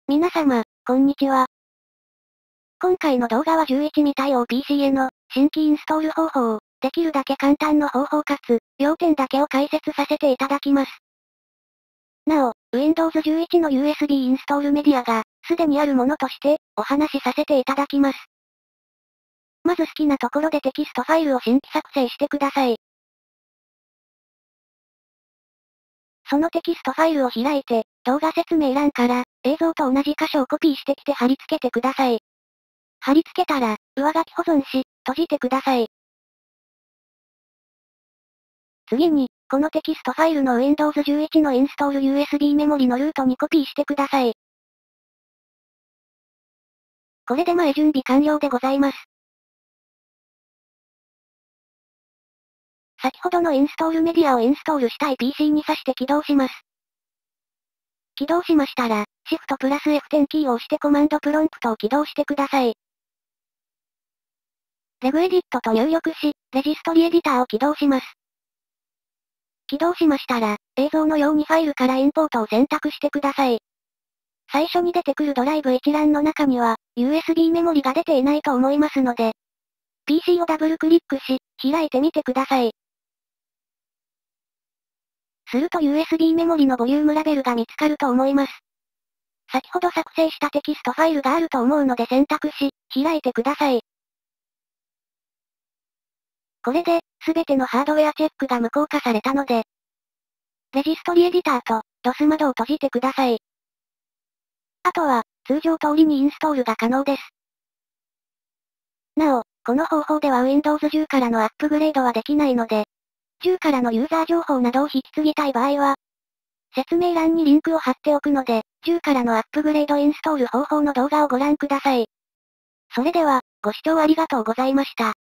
皆様、こんにちは。今回の動画は11未対応 PC への新規インストール方法を、できるだけ簡単の方法かつ、要点だけを解説させていただきます。なお、Windows 11の USB インストールメディアが、すでにあるものとして、お話しさせていただきます。まず好きなところでテキストファイルを新規作成してください。そのテキストファイルを開いて、動画説明欄から、映像と同じ箇所をコピーしてきて貼り付けてください。貼り付けたら、上書き保存し、閉じてください。次に、このテキストファイルの Windows 11のインストール USB メモリのルートにコピーしてください。これで前準備完了でございます。先ほどのインストールメディアをインストールしたい PC に挿して起動します。起動しましたら、Shift プラス F10 キーを押してコマンドプロンプトを起動してください。レグエディットと入力し、レジストリエディターを起動します。起動しましたら、映像のようにファイルからインポートを選択してください。最初に出てくるドライブ一覧の中には、USB メモリが出ていないと思いますので、PC をダブルクリックし、開いてみてください。すると USB メモリのボリュームラベルが見つかると思います。先ほど作成したテキストファイルがあると思うので選択し、開いてください。これで、すべてのハードウェアチェックが無効化されたので、レジストリエディターと、DOS 窓を閉じてください。あとは、通常通りにインストールが可能です。なお、この方法では Windows 10からのアップグレードはできないので、10からのユーザー情報などを引き継ぎたい場合は、説明欄にリンクを貼っておくので、10からのアップグレードインストール方法の動画をご覧ください。それでは、ご視聴ありがとうございました。